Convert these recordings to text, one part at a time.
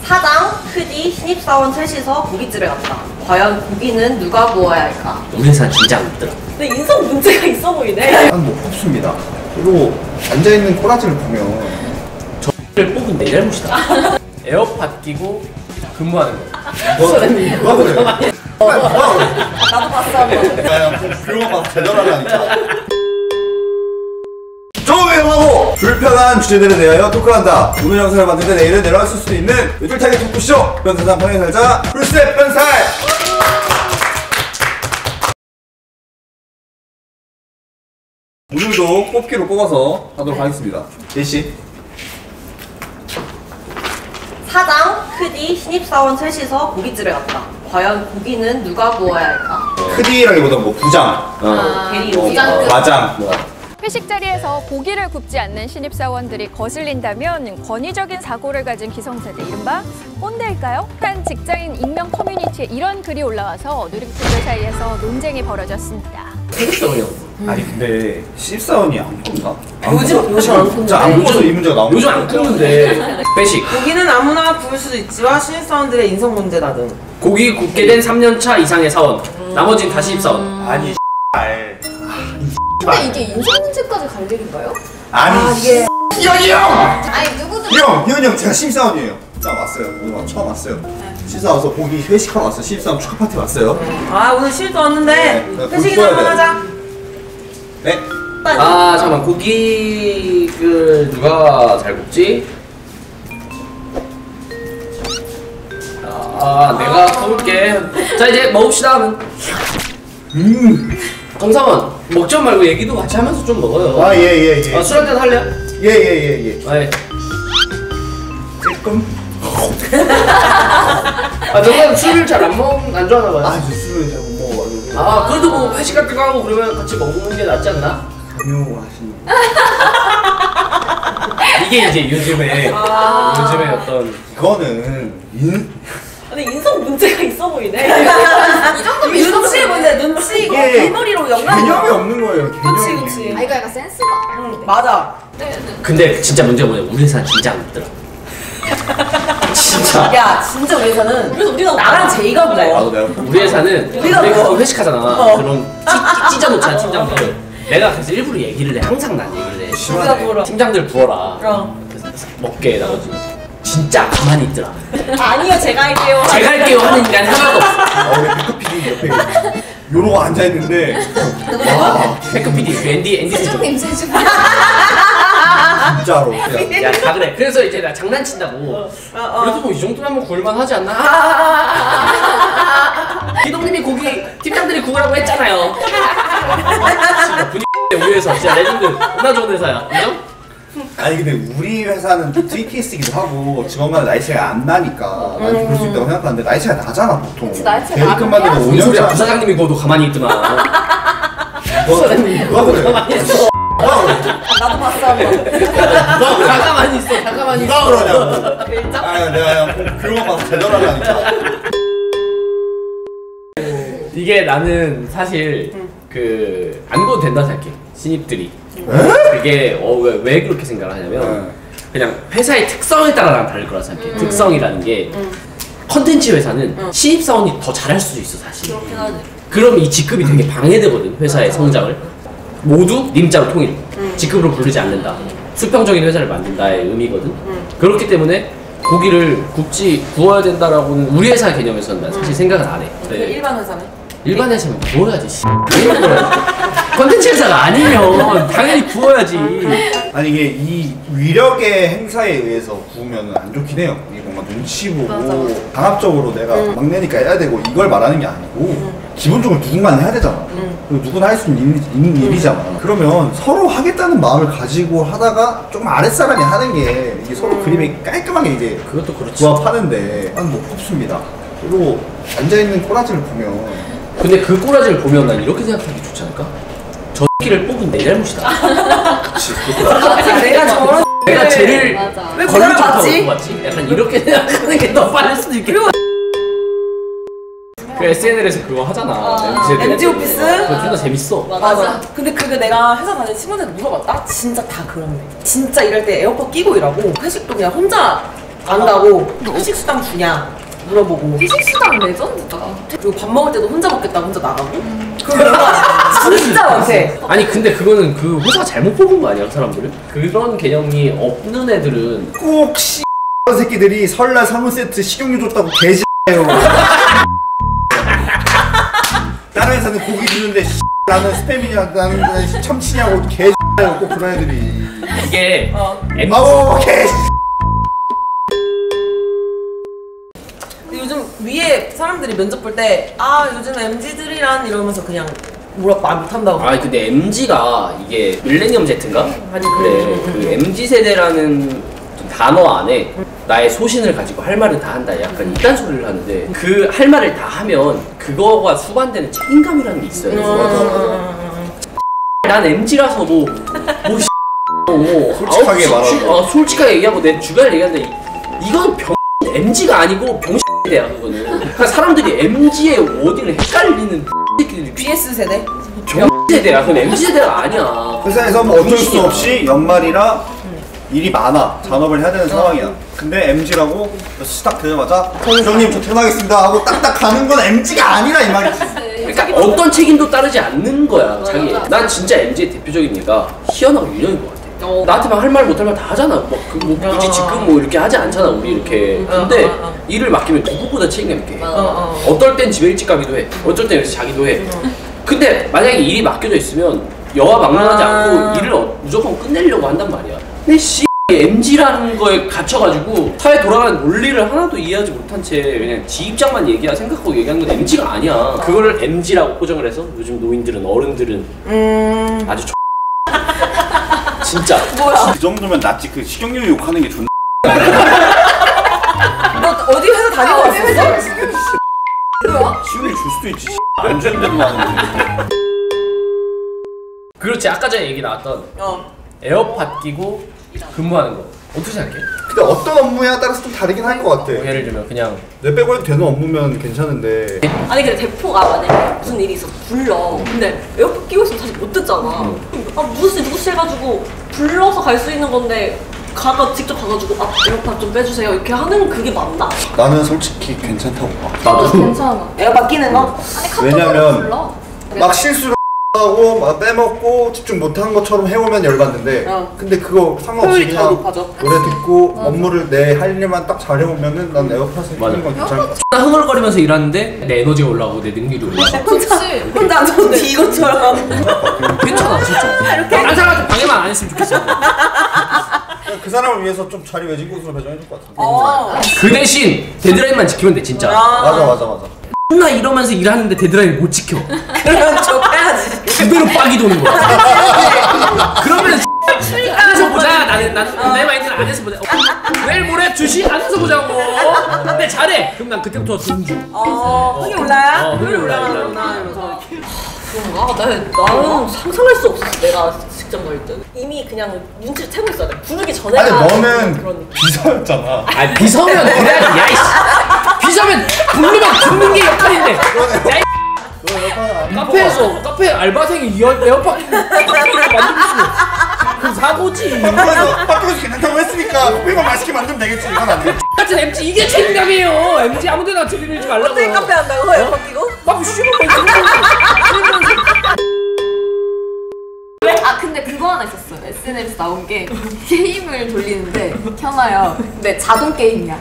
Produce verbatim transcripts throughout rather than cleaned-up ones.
사장, 크디, 신입사원 셋이서 고깃집에 갔다. 과연 고기는 누가 구워야 할까? 우리 회사는 진짜 안 믿더라. 근데 인성 문제가 있어 보이네. 난 못 뽑습니다. 그리고 앉아있는 꼬라지를 보면 저를 뽑은 내 잘못이다. 에어팟 끼고 근무하는 거. 누가 그래? 나도 봤어 한번. 그런 거 봐서 대단하다니까. 조용하고 불편한 주제들에 대하여 토크한다. 오늘 영상을 만들 때 내일은 내려왔을 수도 있는 외줄타기 토크쇼 변사상 편하게 살자 풀스텝 변살. 오늘도 뽑기로 뽑아서 하도록 하겠습니다. 예시. 사장, 크디, 신입사원 셋이서 고깃집에 갔다. 과연 고기는 누가 구워야 할까? 크디라기보다 뭐 부장, 아, 대리 요리. 어, 과장, 뭐. 회식 자리에서 고기를 굽지 않는 신입사원들이 거슬린다면 권위적인 사고를 가진 기성세대, 이른바 꼰대일까요? 한 직장인 익명 커뮤니티에 이런 글이 올라와서 누리꾼들 사이에서 논쟁이 벌어졌습니다. 세대성이요. 아니 근데 신입사원이 안 꾼다? 요즘 요즘 안 진짜 안 꾼다. 이 문제가 나오는 요즘 안 끊는데. 회식. 고기는 아무나 구울 수도 있지만 신입사원들의 인성 문제다 등. 고기 굽게 된 삼 년 차 이상의 사원. 나머지는 다 신입사원. 아니 알. 근데 이게 인성 문제까지 갈 일인가요? 아니 이게 희연이 형! 아니 누구도 형! 희연이 형 제가 신입사원이에요. 진짜 왔어요. 오늘 처음 왔어요. 신입사원 와서 고기 회식하러 왔어요. 신입사원 축하 파티 왔어요. 아 오늘 신입도 왔는데 네, 회식이나 한번 하자. 네. 아 잠깐만, 고기를 누가 잘 굽지? 아 내가 구울게. 자 이제 먹읍시다. 음. 정상원 먹지 말고 얘기도 같이 하면서 좀 먹어요. 아 예 예 예. 아, 술 한잔 할래요? 예 예 예 예. 아, 예. 조금. 아 정상은 술을 잘 안 먹, 안 좋아하나 봐요. 아 저 술을 잘 못 먹어가지고. 아 그래도 뭐 회식 같은 거 하고 그러면 같이 먹는 게 낫지 않나? 강요하시는. 이게 이제 요즘에 아. 요즘에 어떤 이거는 인. 근데 인성 문제가 있어 보이네. 이 정도면 눈치 뭔데 눈치 이거 이게 귀머리로 연락. 개념이 없는 거예요. 개념이. 그치 그치. 아 이거 약간 센스가. 응 맞아. 근데 진짜 문제가 뭐냐, 우리 회사는 진짜 안 믿더라. 진짜. 야 진짜 우리 회사는 그래서 우리가 나랑 제이가 나도 불러. 내가. 우리 회사는 우리가 우리 뭐- 회식하잖아. 어. 그럼 찢, 찢어놓잖아 팀장들. 내가 그래서 일부러 얘기를 해. 항상 난 얘기를 해. 우리가 심하네. 불러. 팀장들 부어라. 어. 그래서 먹게 나머지. 진짜 가만히 있더라. 아니요 제가 할게요. 제가 할게요 하는 인간 하나도 없어. 아 우리 백급 피디 옆에 요러고 앉아 있는데. 와 백급 피디 앤디 앤디 씨 좀. 세종님 세종. 진짜로. 야 다 그래. 그래서 이제 나 장난친다고. 어, 어. 그래도 뭐 이 정도면 한번 구울만 하지 않나? 기동님이 고기 팀장들이 구우라고 했잖아요. 진짜 분위기 우리 회사 진짜 레전드 겁나 좋은 회사야. 인정? 아니 근데 우리 회사는 티피에스이기도 하고 직원마다 나이 차이가 안 나니까 난 그럴 수 있다고 생각하는데 나이 차이가 나잖아 보통. 그치, 나이 차이가 대리급만 나긴 해도 뭔 오 년 소리야? 차. 부사장님이 구워도 가만히 있더만. 부사장님이 누가 그래? 가만히 있어. 나도 봤어 한번. 다 가만히 있어. 다 가만히 누가 있어. 그러냐고. 글자? 아 내가 그냥 그런 거 봐서 대단하다니까. 이게 나는 사실 그 안 구워도 된다 생각해. 신입들이. 그게 어, 왜, 왜 그렇게 생각을 하냐면 그냥 회사의 특성에 따라 난 다를 거라 생각해. 음. 특성이라는 게 컨텐츠 회사는 음. 신입사원이 더 잘할 수도 있어 사실. 그렇긴 하지. 그럼 이 직급이 되게 방해되거든. 회사의 성장을. 모두 님자로 통일. 음. 직급으로 부르지 않는다. 수평적인 회사를 만든다의 의미거든. 음. 그렇기 때문에 고기를 굽지 구워야 된다라고는 우리 회사 개념에서는 난 사실 생각은 안 해. 그 일반 회사는? 일반 회사면 구워야지. 씨. 당연히 구워야지. 컨텐츠 회사가 아니면 당연히 구워야지. 아니 이게 이 위력의 행사에 의해서 구우면 안 좋긴 해요. 이게 뭔가 눈치 보고 맞아, 맞아. 강압적으로 내가 응. 막내니까 해야 되고 이걸 말하는 게 아니고 응. 기본적으로 누군가는 해야 되잖아. 응. 그리고 누구나 할 수 있는, 일, 있는 일이잖아. 그러면 서로 하겠다는 마음을 가지고 하다가 조금 아랫사람이 하는 게 이게 서로 음. 그림이 깔끔하게 이제 그것도 그렇지. 부합하는데 난 못 뽑습니다. 그리고 앉아있는 꼬라지를 보면 근데 그 꼬라지를 보면 난 이렇게 생각하기 좋지 않을까? 저 X를 뽑은 내 잘못이다. 그치 내가 저런 내가 쟤를 맞아. 왜 걸릴 그걸 정도로 봤지? 뽑았지? 약간 이렇게 생각하는 게 더 빠를 수도 있겠다. 그 에스엔엘에서 그거 하잖아. 아, 엠지 오피스? 그거 존나 재밌어. 맞아. 근데 그게 내가 회사 다니는 친구들한테 물어봤다? 진짜 다 그렇네. 진짜 이럴 때 에어팟 끼고 일하고 회식도 그냥 혼자 간다고 회식 수당 주냐 물어보고 피식수당 레전드다. 그리고 밥 먹을 때도 혼자 먹겠다고 혼자 나가고 그런 경우가 진짜 많대. 아니 근데 그거는 그 회사가 잘못 뽑은 거 아니야 그 사람들을? 그런 개념이 없는 애들은 꼭 씨. 새끼들이 설날 선물 세트 식용유 줬다고 개지해요. 다른 회사는 고기 주는데 씨, 나는 스팸이냐 나는 참치냐고 개지해요. 꼭 그런 애들이. 이게 어. 엠... 아우 개. 근데 요즘 위에 사람들이 면접 볼 때 아 요즘 엠지들이란 이러면서 그냥 뭐라 말 못한다고. 아 근데 엠지가 이게 밀레니엄 Z인가? 아니 그래 그 엠지 세대라는 좀 단어 안에 나의 소신을 가지고 할 말은 다 한다 약간 이딴 소리를 하는데 그 할 말을 다 하면 그거와 수반되는 책임감이라는 게 있어요. 난 엠지라서 뭐, 뭐, 뭐 솔직하게 말하고. 어, 솔직하게 얘기하고 내 주관을 얘기하는데 이- 이건 병 엠지가 아니고 병신이야 그거는. 그러니까 사람들이 엠지의 워딩을 헷갈리는 새끼들이 비에스 세대? 병세대야. 그건 엠지 세대가 아니야. 회사에서 뭐 어쩔 수 없이 연말이라 일이 많아. 잔업을 해야 되는 상황이야. 근데 엠지라고 시작 되자마자 부장님 저 퇴근하겠습니다 하고 딱딱 가는 건 엠지가 아니라 이 말이지. 그러니까 어떤 책임도 따르지 않는 거야 자기. 난 진짜 엠지의 대표적인 예가 희연하고 윤영인 것 같아. 어. 나한테 막 할 말 못 할 말 다 하잖아. 막 그 뭐 굳이 지금 뭐 이렇게 하지 않잖아 우리 이렇게. 근데 어, 어, 어. 일을 맡기면 누구보다 책임감 있게 해. 어, 어. 어떨 땐 집에 일찍 가기도 해. 어쩔 땐 여기서 자기도 해. 근데 만약에 일이 맡겨져 있으면 여와 막론하지 아. 않고 일을 어- 무조건 끝내려고 한단 말이야. 근데 씨 엠지라는 거에 갇혀가지고 사회 돌아가는 논리를 하나도 이해하지 못한 채 그냥 지 입장만 얘기야 생각하고 얘기하는 건 엠지가 아니야. 그거를 엠지라고 포장을 해서 요즘 노인들은 어른들은 음... 아주 X 진짜 그 정도면 낫지. 그 식용유 욕하는 게 존나. 너 어디 회사 다니고 왔었어? 식용유 줄 수도 있지. 안 주는데도 많은데. 그렇지. 아까 전에 얘기 나왔던 어. 에어팟 끼고 근무하는 거 어떻게 생각해? 근데 어떤 업무에 따라서 좀 다르긴 할 것 같아. 뭐 예를 들면 그냥 내 빼고 해도 되는 업무면 괜찮은데. 아니 근데 대표가 만약에 무슨 일이 있어서 불러. 근데 에어팟 끼고 있으면 사실 못 듣잖아. 아 누구시 누구시 해가지고 불러서 갈 수 있는 건데 가가 직접 가가지고 아 에어팟 좀 빼주세요 이렇게 하는 그게 맞나? 나는 솔직히 괜찮다고 봐. 나도 괜찮아. 에어팟 끼는 거? 아니 카톡으로 왜냐면 불러. 막 실수를 하고 막 빼먹고 집중 못한 것처럼 해오면 열받는데 어. 근데 그거 상관없이 효율이 더 그냥 높아져. 노래 듣고 업무를 내 할 일만 딱 잘해오면은 난 에어팟을 맞아. 끼는 건 괜찮아. 나 흥얼거리면서 일하는데 내 에너지가 올라가고 내 능률이 올라가고 그치. 혼자 앉았는데 이것처럼 괜찮아 진짜. 다른 사람한테 방해만 안 했으면 좋겠어. 그 사람을 위해서 좀 자리 외진 곳으로 배정해줄 것 같은데. 어. 그 대신 데드라인만 지키면 돼 진짜. 맞아 맞아 맞아. 나 이러면서 일하는데 데드라인 못 지켜. 그러면 저 빼야지. 그대로 빡이 도는 거야. 그러면 안에서 보자. 나는 나는 내 마인드는 안에서 보자. 어, 내일 모레 주식 안에서 보자고. 근데 잘해. 그럼 난 그때부터 돈 줘. 어, 흥이 올라요? 어, 흥이 올라, 올라, 올라. 이러면서. 그런가? 나, 나는 상상할 수 없었어 내가 직장 갈 때. 이미 그냥 눈치를 채고 있어야 돼. 부르기 전에 아니 가는 너는 그런 느낌. 비서였잖아. 아 비서면 그래야지. 야이씨. 비서면 부르면 듣는 게 역할인데. 야, 이 너 에어팟 안 카페에서 카페 알바생이 이 에어팟 만들었으면 그 사고지. 학교에서 학교에서 괜찮다고 했으니까 커피만 맛있게 만들면 되겠지. 이건 아니야. 같은 엠지 이게 책임감이에요. 엠지 아무데나 들이밀지 말라고. 어떻게 카페 한다고? 에어팟 끼고? 카페 쉬면 아 근데 그거 하나 있었어. 에스엔에스 나온 게 게임을 돌리는데 켜놔요. 근데 자동 게임이야.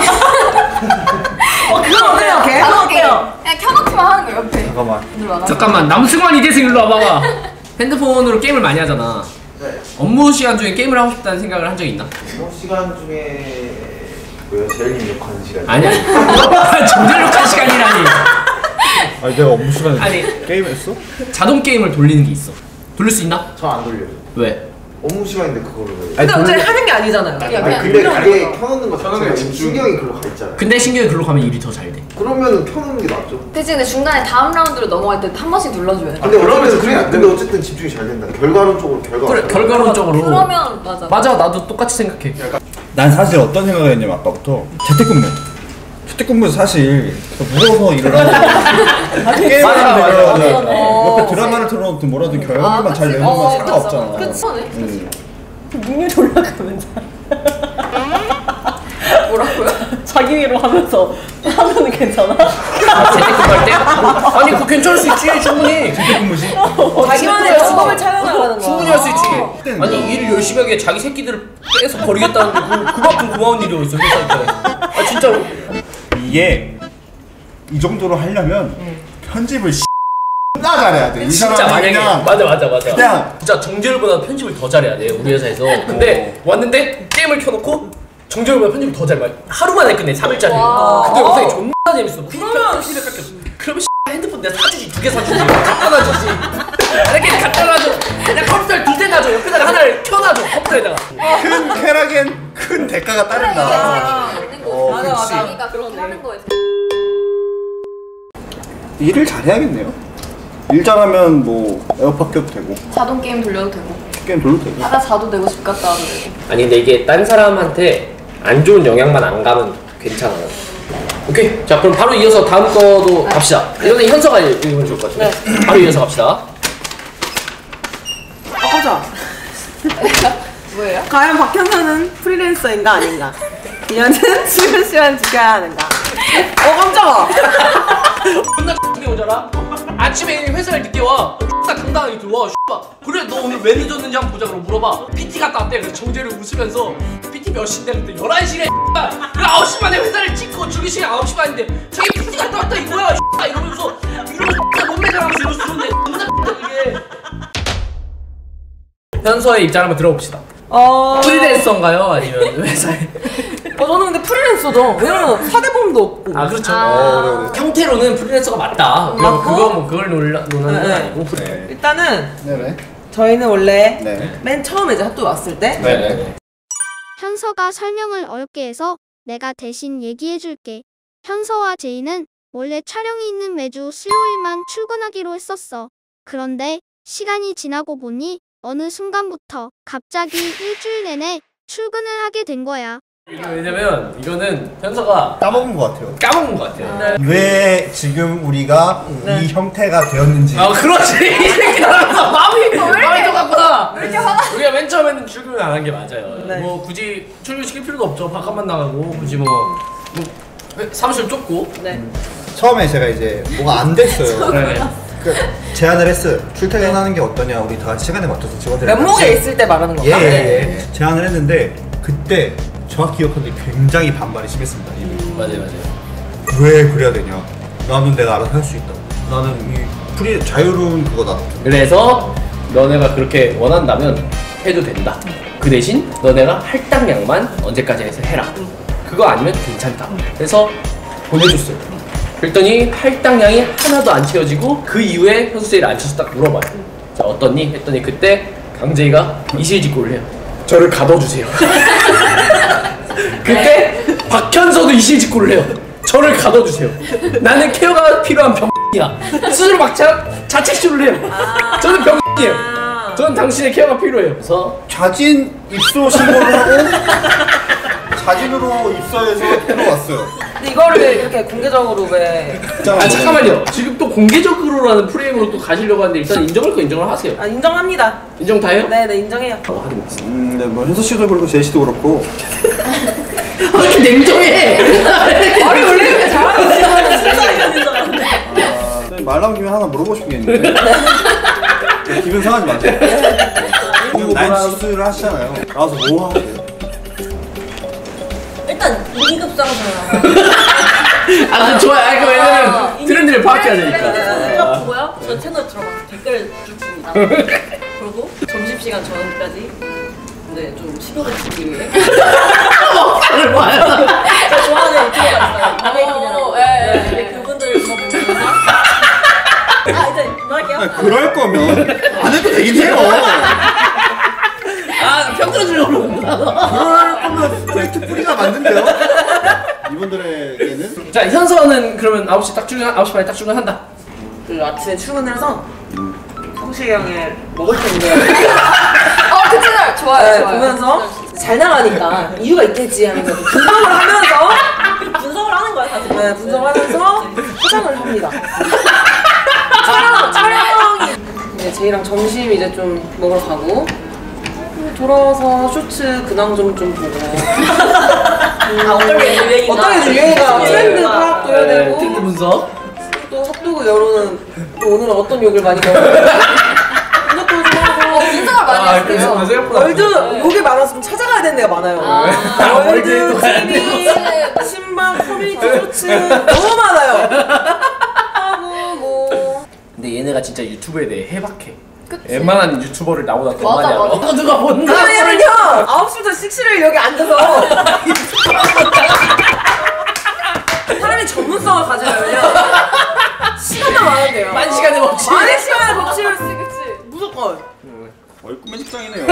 어, 그거 어때요? 걔? 자동 게임. 그냥 켜놓기만 하는 거 옆에. 잠깐만. 눌러놔. 잠깐만 남승환 이대생 일로 와봐봐. 핸드폰으로 게임을 많이 하잖아. 네. 업무 시간 중에 게임을 하고 싶다는 생각을 한 적이 있나? 업무 시간 중에 뭐요? 제일 입력하는 시간. 아니 아니. 정절력한 시간이라니. 아니 내가 업무 시간에 아니. 게임했어? 자동 게임을 돌리는 게 있어. 돌릴 수 있나? 저안 돌려요. 왜? 업무 시간인데 그거를 왜? 근데 어차피 하는 게 아니잖아요. 아니 그냥 근데 눌러놓은 그게 거. 켜놓는 거 자체가 신경이 글로 가 있잖아요. 근데 신경이 글로 가면 일이 더 잘 돼. 그러면은 켜놓는 게 낫죠. 그치 근데 중간에 다음 라운드로 넘어갈 때 한 번씩 눌러줘야 돼. 근데 어쩌면 그래. 근데 어쨌든 집중이 잘 된다. 결과론적으로 결과. 그래 결과론적으로. 그러면 맞아. 맞아 나도 똑같이 생각해. 난 사실 어떤 생각을 했냐면 아까부터 재택근무. 재택근무에서 사실 무서워서 일을 하고 게임을 맞아, 하면 맞아, 되잖아. 맞아. 옆에 드라마를 틀어놓든 뭐라든 결과물만 잘 내는 건 상관없잖아. 그치. 음. 능률이 올라가면 뭐라고요? 자기 위로 하면서 하면 괜찮아? 아, 재택근무할 때? 아니 그거 괜찮을 수 있지 충분히. 재택근무지? 자기만의 직업을 찾아나가는 거야. 충분히 할 수 있지. 아니 일을 열심히 하게 자기 새끼들을 빼서 버리겠다는데 그, 그만큼 고마운 일이 어딨어 회사 입장에서. 아 진짜로. 이게 이 정도로 하려면 편집을 나 잘해야 돼. 이 진짜 사람은 만약에 그냥 맞아 맞아 맞아. 그냥 진짜 정재열보다 편집을 더 잘해야 돼 우리 회사에서. 근데 왔는데 게임을 켜놓고 정재열보다 편집을 더 잘. 하루 만에 끝내 삼 일짜리. 근데 영상이 존나 재밌어. 그러면 편집을 깎였어. 그러면 핸드폰 내가 사주지 두 개 사주지. 갖다 놔주지. 이렇게 갖다 놔줘. 그냥 컴퓨터를 두 대 놔줘. 옆에다가 하나를 켜놔줘 컴퓨터에다가. 큰 쾌락엔 큰 대가가 따른다. 어, 맞아 그치. 맞아. 그러니까 그렇게 하는 거예요. 일을 잘해야겠네요. 일 잘하면 뭐 에어팟 껴도 되고 자동 게임 돌려도 되고. 게임 돌려도 되고. 하다 자도 되고 집 갔다 와도 되고. 아니 근데 이게 딴 사람한테 안 좋은 영향만 안 가면 괜찮아요. 오케이. 자 그럼 바로 이어서 다음 거도 갑시다. 이거는 현서가 읽으면 좋을 것 같은데. 네. 바로 이어서 갑시다. 아 보자. 뭐예요? 과연 박현서는 프리랜서인가 아닌가? 이년은 출근 시간 지켜야 하는가? 어 깜짝아. 존나 X게 오잖아? 아침에 회사를 늦게 와 X나 당당하게 들어와 X봐 그래 너 오늘 왜 늦었는지 한번 보자. 그럼 물어봐. 피티 갔다 왔대. 그래서 정재를 웃으면서 피티 몇 시인데 그때 열한 시래 X봐 그래 아홉 시 반에 회사를 찍고 출근 시간 아홉 시 반인데 저기 피티 갔다 왔다 이거야 X봐 이러면서 이러면서 X나 몸매 자랑하면서 이러면서 그런데 존나 X다 이게. 현서의 입장 한번 들어봅시다. 어. 프리랜서인가요? 아니면 회사에? 어 저는 근데 프리랜서죠. 왜냐면 사대보험도 없고. 아 그렇죠. 아. 어, 형태로는 프리랜서가 맞다. 그거 맞고? 그거 뭐 그걸 논라, 논하는 건 네. 아니고. 네. 일단은 네네. 저희는 원래 네. 맨 처음에 이제 학교 왔을 때 네네. 현서가 설명을 어렵게 해서 내가 대신 얘기해줄게. 현서와 제이는 원래 촬영이 있는 매주 수요일만 출근하기로 했었어. 그런데 시간이 지나고 보니 어느 순간부터 갑자기 일주일 내내 출근을 하게 된 거야. 이게 왜냐면 이거는 현서가 까먹은 것 같아요. 까먹은 것 같아요. 왜 지금 우리가 네. 이 형태가 되었는지. 아 그렇지. 이 새끼 나랑 마음이 마음이 똑같구나. 왜 이렇게 화나? 우리가 맨 처음에는 출근을 안 한 게 맞아요. 네. 뭐 굳이 출근 시킬 필요도 없죠. 바깥만 나가고 굳이 뭐, 뭐 사무실 좁고. 네. 처음에 제가 이제 뭐가 안 됐어요. 네. 그 제안을 했어요. 출퇴근하는 게 어떠냐. 우리 다 같이 시간에 맞춰서 직원들. 면목에 있을 때 말하는 예, 거야. 예, 예. 제안을 했는데 그때 정확히 기억하는데 굉장히 반발이 심했습니다. 이미. 맞아요 맞아요. 왜 그래야 되냐? 나는 내가 알아서 할 수 있다. 나는 이 프리 자유로운 그거다. 그래서 너네가 그렇게 원한다면 해도 된다. 그 대신 너네가 할당량만 언제까지 해서 해라. 그거 아니면 괜찮다. 그래서 보내줬어요. 그랬더니 할당량이 하나도 안 채워지고 그 이후에 현수세일 안 쳐서 딱 물어봐요. 자 어떻니? 했더니 그때 강재희가 이실직고를 해요. 저를 가둬주세요. 그때 박현서도 이실직고를 해요. 저를 가둬주세요. 나는 케어가 필요한 병이야. 스스로 막 자, 자책시를 해요. 저는 병이에요. 저는 당신의 케어가 필요해요. 그래서 자진 입소 신고를 하고 자진으로 입사해서 들어왔어요. 근데 이거를 이렇게 공개적으로 왜? 아 잠깐만요. 지금 또 공개적으로라는 프레임으로 또 가시려고 하는데 일단 인정할 거 인정을 하세요. 아 인정합니다. 인정 다 해요? 네네 인정해요. 어, 하긴 먹겠습니다. 음, 네, 뭐 현서 씨도 그렇고 제이 씨도 그렇고. 아, 이렇게 냉정해. 아니 원래 이렇게 잘하는 사람이지. 아, 네, 말 나온 김에 하나 물어보고 싶은 게 있는데. 네, 기분 상하지 마세요. 지금 나이 수술을 하시잖아요. 나와서 뭐 하세요? 일단 이 급상승. 아, 그 좋아요. 아, 그 왜냐면 트렌드를 파악해야 되니까. 트렌드 보고요. 저 채널 들어가서 댓글 줍니다. 그리고 점심시간 전까지 네, 좀 식욕을 지키기 위해 먹방을 봐요. 제가 좋아하는 유튜버가 있어요. 바베큐냐라고. 어, 예, 예, 예. 네, 그분들을 들어보면서 아 이제 넣을게요. 그럴 거면 안 해도 되긴 해요. 아, 평들어 주려고 그러는구나. 그럴 거면 팩트 뿌리가 맞는데요? 이분들에게는 자, 현서는 그러면 아홉 시 딱 출근, 아홉 시 반에 딱 출근한다. 그 아침에 출근을 해서 성식이 형을 먹을 텐데 어, 그 채널 좋아요. 네, 좋아요. 보면서 잘 나가니까 이유가 있겠지 하면서 분석을 하면서 분석을 하는 거야 사실. 네, 분석하면서 포장을 합니다. 촬영, 촬영이 이제 제이랑 점심 이제 좀 먹으러 가고 돌아와서 쇼츠 근황 좀 좀 보고 아, 어떤 게 유행인가? 어떤 게 유행인가? 트렌드 파악도 해야 네, 되고. 트렌드 분석. 또 핫도그 여론은 또 오늘은 어떤 욕을 많이 먹어요? 분석도 좀 하고. 분석을 많이 아, 그래서 하세요. 생각보다. 월드 욕이 많아서 좀 찾아가야 되는 데가 많아요. 아, 월드에도 가야 티비, 신방, 커뮤니티 쇼츠 너무 많아요. 하고 뭐. 근데 얘네가 진짜 유튜브에 대해 해박해. 그치. 웬만한 유튜버를 나보다 더 맞아, 많이 알아. 맞아. 어, 누가 본다. 그러면요 아홉 시부터 식시를 여기 앉아서 사람이 전문성을 가져야면요 시간만 많으면 돼요. 만 시간에 먹지. 만의 시간에 먹지를 그치 그치 무조건. 거의 꿈의 직장이네요.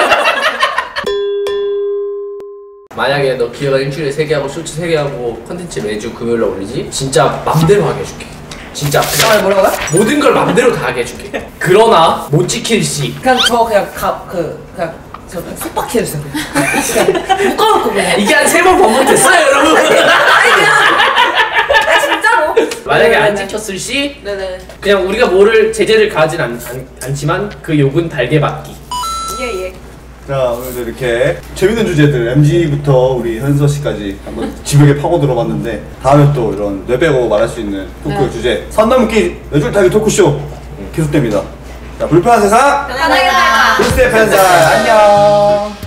만약에 너 기획안 일주일에 세 개 하고 쇼츠 세 개 하고 컨텐츠 매주 금요일에 올리지? 진짜 맘대로 하게 해줄게. 진짜 아 뭐라고요? 모든 걸 맘대로 다 하게 해줄게. 그러나 못 지킬 시. 그냥 저 그냥 가, 그 그냥 저 속박해 주세요. 묶어놓고 그냥. 이게 한 세 번 반복됐어요, 여러분. 아니 그냥 아 진짜로. 만약에 안 지켰을 시 네네. 그냥 우리가 뭐를 제재를 가하진 않, 않, 않지만 그 욕은 달게 받기. 예예. 자, 오늘도 이렇게 재밌는 주제들 엠지부터 우리 현서 씨까지 한번 지벽에 파고 들어봤는데 다음에 또 이런 뇌 빼고 말할 수 있는 토크 주제 선 넘기 뇌줄 타기 토크쇼 계속됩니다. 자, 불편한 세상 편하게 살자. 불스의 편살 안녕.